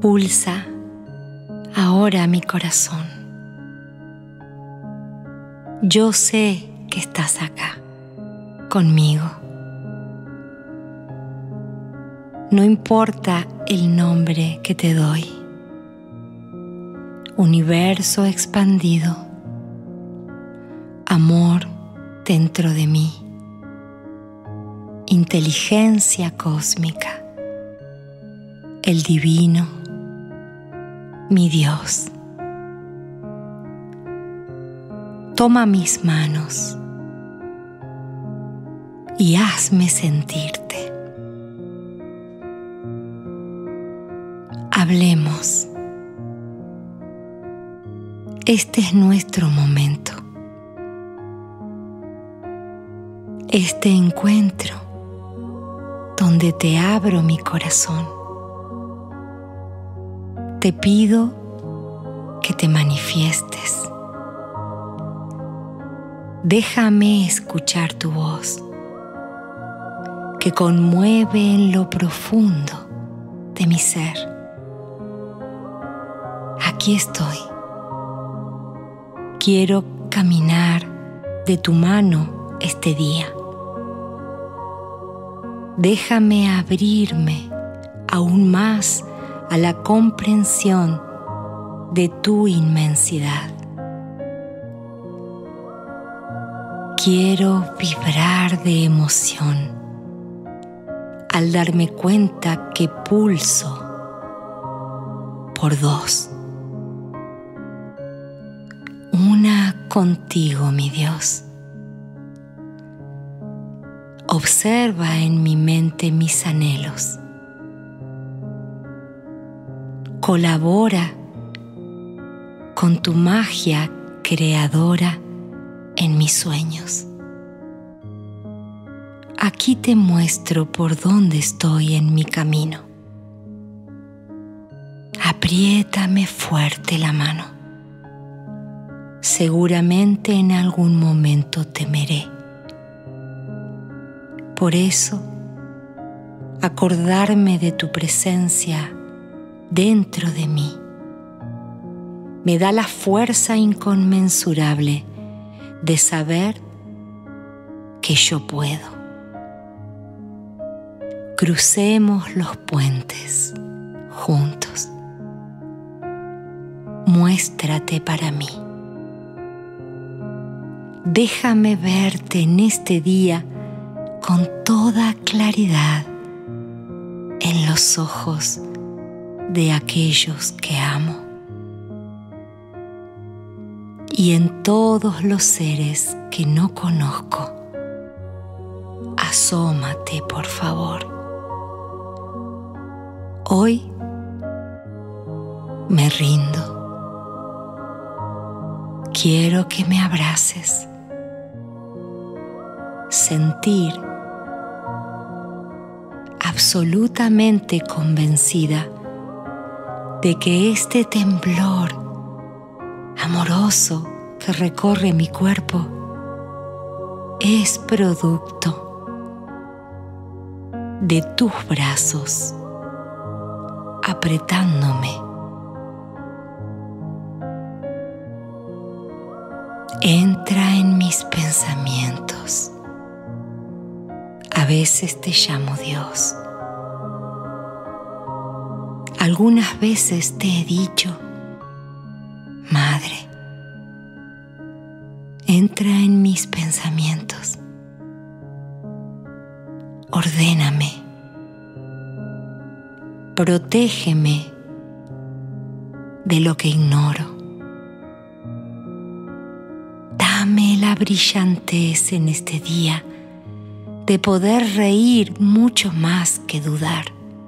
Pulsa ahora mi corazón. Yo sé que estás acá, conmigo. No importa el nombre que te doy. Universo expandido, amor dentro de mí, inteligencia cósmica, el divino, mi Dios. Toma mis manos y hazme sentirte. Hablemos. Este es nuestro momento. Este encuentro donde te abro mi corazón. Te pido que te manifiestes. Déjame escuchar tu voz, que conmueve en lo profundo de mi ser. Aquí estoy. Quiero caminar de tu mano este día. Déjame abrirme aún más a la comprensión de tu inmensidad. Quiero vibrar de emoción al darme cuenta que pulso por dos. Una contigo, mi Dios. Observa en mi mente mis anhelos. Colabora con tu magia creadora en mis sueños. Aquí te muestro por dónde estoy en mi camino. Apriétame fuerte la mano. Seguramente en algún momento temeré. Por eso, acordarme de tu presencia dentro de mí me da la fuerza inconmensurable de saber que yo puedo. Crucemos los puentes juntos. Muéstrate para mí. Déjame verte en este día con toda claridad en los ojos de aquellos que amo y en todos los seres que no conozco. Asómate, por favor. Hoy me rindo. Quiero que me abraces. Sentir absolutamente convencida de que este temblor amoroso que recorre mi cuerpo es producto de tus brazos apretándome. Entra en mis pensamientos. A veces te llamo Dios. Algunas veces te he dicho, Madre. Entra en mis pensamientos. Ordéname. Protégeme de lo que ignoro. Dame la brillantez en este día de poder reír mucho más que dudar.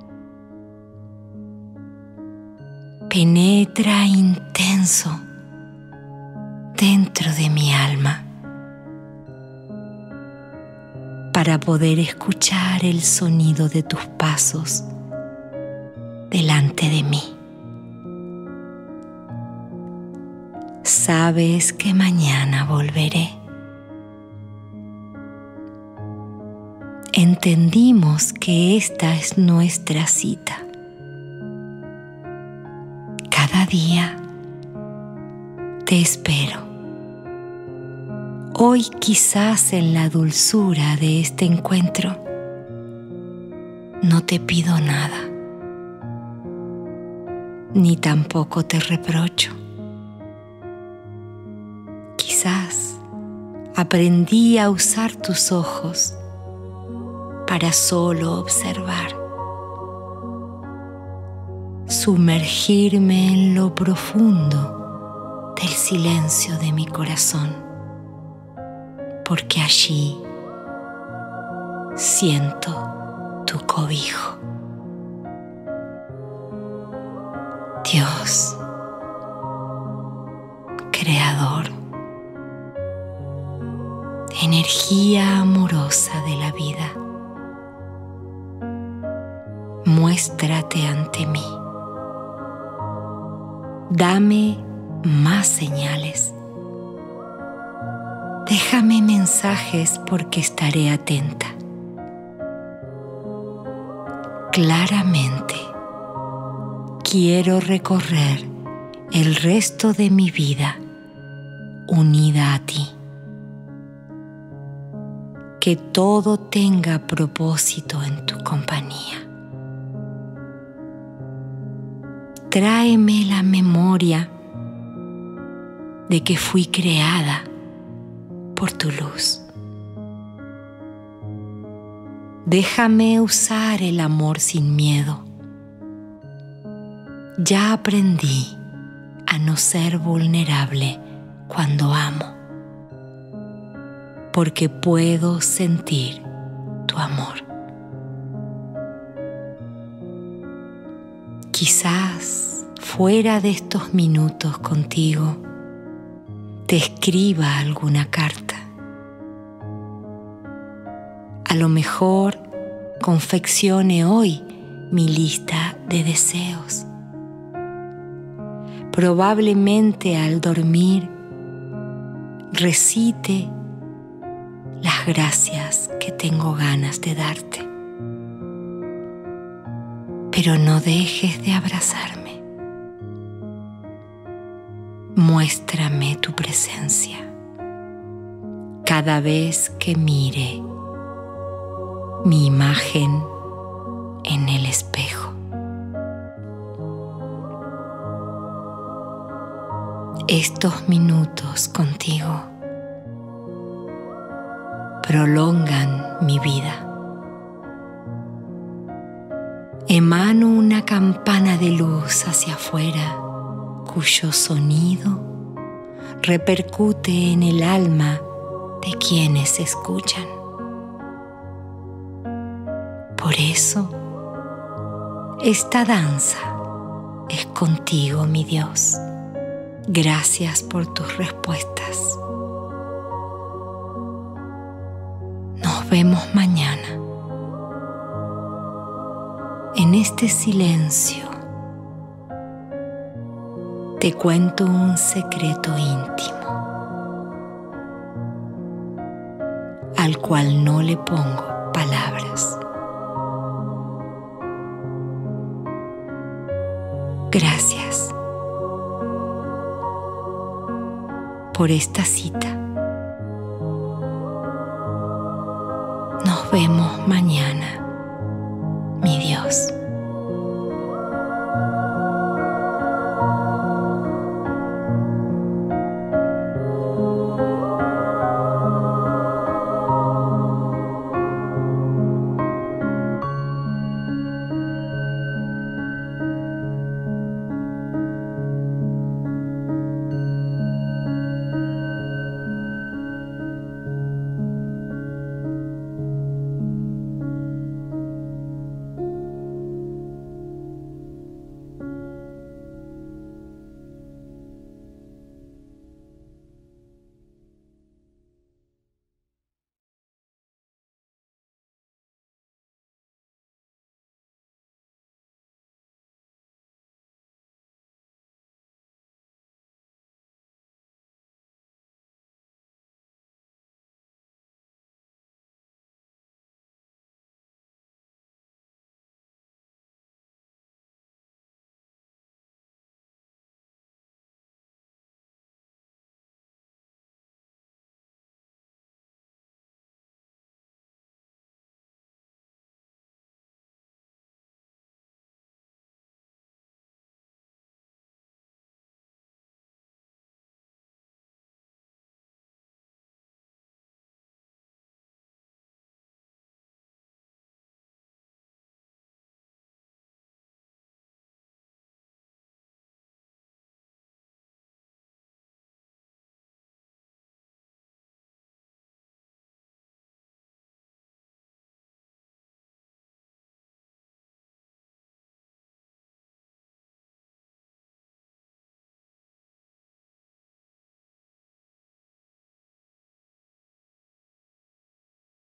Penetra intenso dentro de mi alma para poder escuchar el sonido de tus pasos delante de mí. Sabes que mañana volveré. Entendimos que esta es nuestra cita. cada día. Te espero. Hoy quizás en la dulzura de este encuentro no te pido nada, ni tampoco te reprocho. Quizás aprendí a usar tus ojos para solo observar, sumergirme en lo profundo del silencio de mi corazón, porque allí siento tu cobijo. Dios, creador, energía amorosa de la vida, muéstrate ante mí. Dame más señales. Déjame mensajes porque estaré atenta. Claramente quiero recorrer el resto de mi vida unida a ti. Que todo tenga propósito en tu compañía. Tráeme la memoria de que fui creada por tu luz. Déjame usar el amor sin miedo. Ya aprendí a no ser vulnerable cuando amo, porque puedo sentir tu amor. Quizás fuera de estos minutos contigo te escriba alguna carta. A lo mejor confeccione hoy mi lista de deseos. Probablemente al dormir recite las gracias que tengo ganas de darte. Pero no dejes de abrazarme. Muéstrame tu presencia cada vez que mire mi imagen en el espejo. Estos minutos contigo prolongan mi vida. Emano una campana de luz hacia afuera, cuyo sonido repercute en el alma de quienes escuchan. Por eso, esta danza es contigo, mi Dios. Gracias por tus respuestas. Nos vemos mañana. En este silencio te cuento un secreto íntimo al cual no le pongo palabras. Gracias por esta cita. Nos vemos mañana.